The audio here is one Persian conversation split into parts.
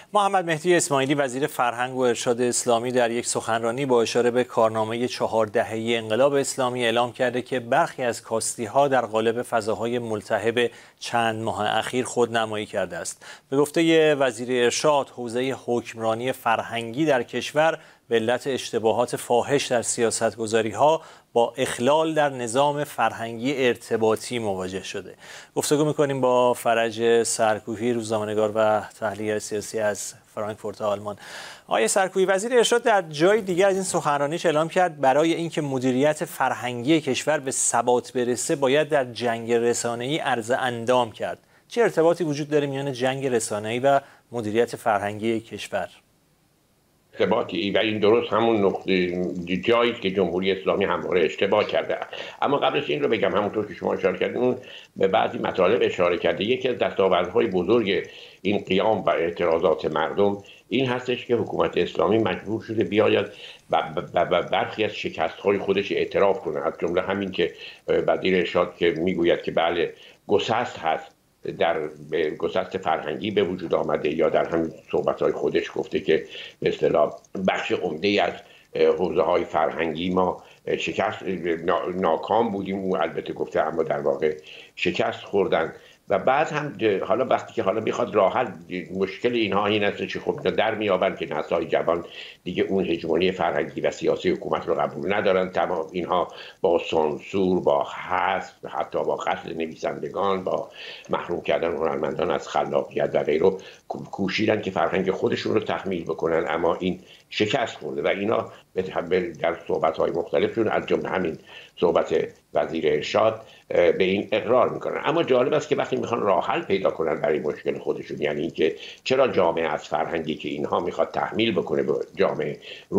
محمد مهدی اسماعیلی وزیر فرهنگ و ارشاد اسلامی در یک سخنرانی با اشاره به کارنامه 4 دهه‌ای انقلاب اسلامی اعلام کرده که برخی از کاستی‌ها در قالب فضاهای ملتهب چند ماه اخیر خودنمایی کرده است. به گفته وزیر ارشاد، حوزه حکمرانی فرهنگی در کشور به علت اشتباهات فاحش در سیاست‌گذاری‌ها با اخلال در نظام فرهنگی ارتباطی مواجه شده. گفتگو می‌کنیم با فرج سرکوهی، روزنامه‌نگار و تحلیلگر سیاسی از فرانکفورت آلمان. آقای سرکوهی، وزیر ارشاد در جای دیگر از این سخنرانیش اعلام کرد برای اینکه مدیریت فرهنگی کشور به ثبات برسه باید در جنگ رسانه‌ای عرض اندام کرد. چه ارتباطی وجود داره میان جنگ رسانه‌ای و مدیریت فرهنگی کشور؟ ارتباطی و این درست همون نقطه جایی که جمهوری اسلامی همواره اشتباه کرده. اما قبلش این رو بگم، همونطور که شما اشاره کردین، اون به بعضی مطالب اشاره کرده. یکی از دستاوردهای بزرگ این قیام و اعتراضات مردم این هستش که حکومت اسلامی مجبور شده بیاید و برخی از شکست‌های خودش اعتراف کنه. از جمله همین که وزیر ارشاد که میگوید که بله گسست هست، در گسست فرهنگی به وجود آمده، یا در همین صحبت‌های خودش گفته که به اصطلاح بخش عمده از حوزه‌های فرهنگی ما شکست ناکام بودیم. او البته گفته اما در واقع شکست خوردن. و بعد هم حالا وقتی که حالا میخواد راه حل، مشکل اینها این است که خب در میابند که نسل‌های جوان دیگه اون هژمونی فرهنگی و سیاسی حکومت رو قبول ندارن. تمام اینها با سانسور، با حذف، حتی با قتل نویسندگان، با محروم کردن هنرمندان از خلاقیت و غیره کوشیدن که فرهنگ خودشون رو تحمیل بکنن، اما این شکست خورده. و اینا در صحبت‌های مختلفشون از جمله همین صحبت وزیر ارشاد به این اقرار میکنن. اما جالب است که وقتی میخوان راه حل پیدا کنن برای مشکل خودشون، یعنی اینکه چرا جامعه از فرهنگی که اینها میخواد تحمیل بکنه به جامعه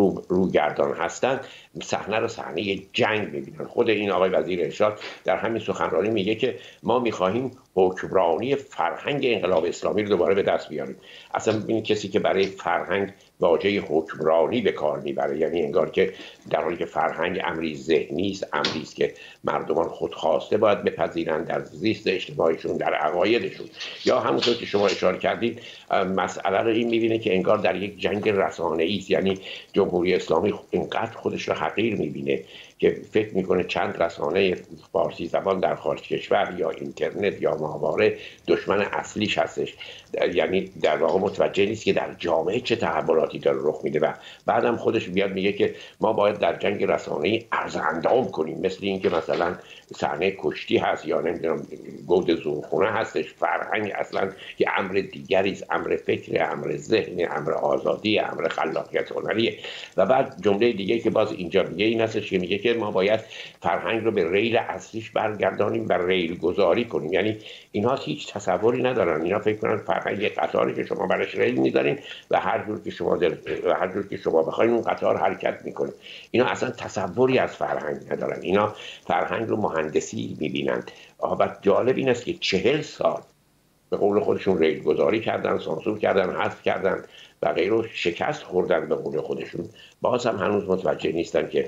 روگردان هستن، صحنه رو صحنه جنگ میبینن. خود این آقای وزیر ارشاد در همین سخنرانی میگه که ما میخواهیم حکمرانی فرهنگ انقلاب اسلامی رو دوباره به دست بیاریم. اصلا این کسی که برای فرهنگ واژه حکمرانی به کار میبره، یعنی انگار که در حالی که فرهنگ امری ذهنی است، امری است که مردمان خودخواسته باید بپذیرند در زیست اجتماعیشون، در عقایدشون. یا همونطور که شما اشاره کردید، مسئله رو این میبینه که انگار در یک جنگ رسانه‌ای است. یعنی جمهوری اسلامی اینقدر خودش رو حقیر میبینه که فکر میکنه چند رسانه فارسی زبان در خارج کشور یا اینترنت یا ماهواره دشمن اصلیش هستش. یعنی در واقع متوجه نیست که در جامعه چه تحولاتی داره رخ میده و بعدم خودش بیاد میگه که ما باید در جنگ رسانه‌ای عرض اندام کنیم. مثل این که مثلا صحنه کشتی هست یا نمیدونم گود زورخونه هستش. فرهنگ اصلا که امر دیگری است، امر فکر، امر ذهن، امر آزادی، امر خلاقیت هنریه. و بعد جمله دیگه که باز اینجا میگه این هستش که میگه که ما باید فرهنگ رو به ریل اصلیش برگردانیم و ریل گذاری کنیم. یعنی اینها هیچ تصوری ندارن. اینا فکر کنن فرهنگ قطاری که شما براش ریل میذارین و هر جور که شما بخواید اون قطار حرکت میکنه. اینا اصلا تصوری از فرهنگ ندارن. اینا فرهنگ رو مهندسی میبینند. و جالب این است که 40 سال به قول خودشون ریل گذاری کردن، سانسور کردن، حذف کردن و غیره، شکست خوردن به قول خودشون. باز هم هنوز متوجه نیستن که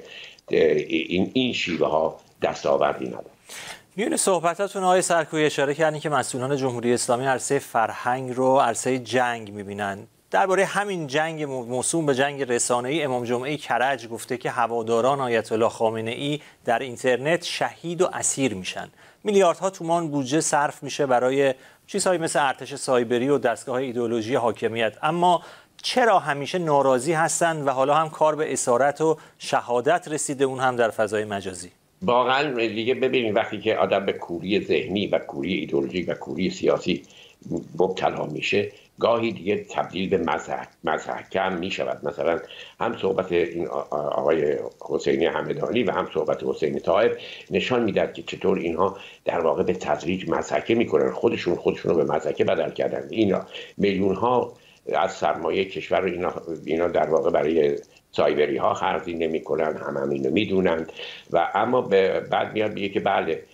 این شیوه ها دستاوردی ندارن. میون صحبتاتون آقای سرکوهی اشاره کردین که مسئولان جمهوری اسلامی عرصه فرهنگ رو عرصه جنگ میبینن. درباره همین جنگ موسوم به جنگ رسانه‌ای، امام جمعه کرج گفته که هواداران آیت الله خامنه‌ای در اینترنت شهید و اسیر میشن. میلیاردها تومان بودجه صرف میشه برای چیزهایی مثل ارتش سایبری و دستگاه ایدئولوژی حاکمیت، اما چرا همیشه ناراضی هستند و حالا هم کار به اسارت و شهادت رسیده، اون هم در فضای مجازی؟ واقعا دیگه ببینید وقتی که آدم به کوری ذهنی و کوری ایدئولوژیک و کوری سیاسی مبتلا میشه، گاهی دیگه تبدیل به مضحکم میشود. مثلا هم صحبت این آقای حسینی همدانی و هم صحبت حسین طایب نشان میداد که چطور اینها در واقع به تدریج مضحکه میکنن، خودشون رو به مضحکه بدل کردن. اینا میلیون ها از سرمایه کشور رو اینا در واقع برای سایبری ها خرجی نمیکنن، هم اینو میدونن. و اما بعد میاد میگه که بله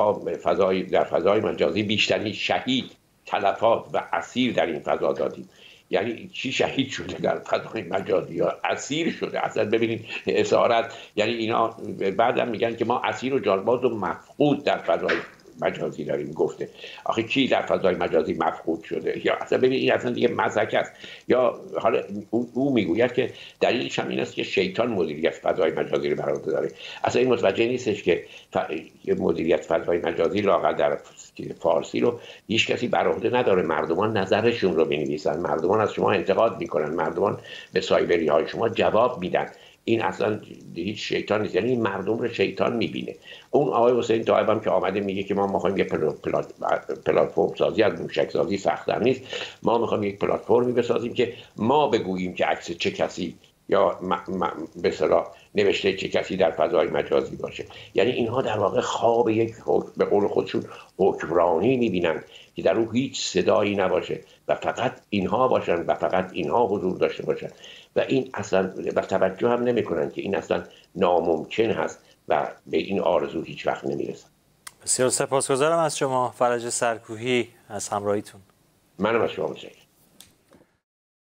در فضای مجازی بیشترین شهید، تلفات و اسیر در این فضا دادیم. یعنی چی شهید شده در فضای مجازی یا اسیر شده؟ اصلا ببینید اسارت، یعنی اینا بعدم میگن که ما اسیر و جانباز و مفقود در فضای مجازی داریم گفته. آخه کی در فضای مجازی مفقود شده؟ یا اصلا ببین این اصلا دیگه مزک است. یا حالا او میگوید که دلیلش هم این است که شیطان مدیریت فضای مجازی رو بر عهده داره. اصلا این متوجه نیستش که مدیریت فضای مجازی لااقل در فارسی رو هیچ کسی بر عهده نداره. مردمان نظرشون رو بنویسن، مردمان از شما انتقاد میکنن، مردمان به سایبری های شما جواب میدن. این اصلا هیچ شیطان نیست، یعنی مردم رو شیطان میبینه. اون آقای حسین طایب هم که آمده میگه که ما میخوایم یه پلتفرم سازی از موشک سازی سخت‌تر نیست، ما میخوایم یک پلتفرمی بسازیم که ما بگوییم که عکس چه کسی یا به اصطلاح نوشته چه کسی در فضای مجازی باشه. یعنی اینها در واقع خواب یک به قول خودشون حکمرانی میبینن که در او هیچ صدایی نباشه و فقط اینها باشن و فقط اینها حضور داشته باشن و این اصلا و توجه هم نمیکنن که این اصلا ناممکن هست و به این آرزو هیچ وقت نمیرسن. بسیار سپاسگزارم از شما فرج سرکوهی از همراهیتون. منم از شما متشکرم.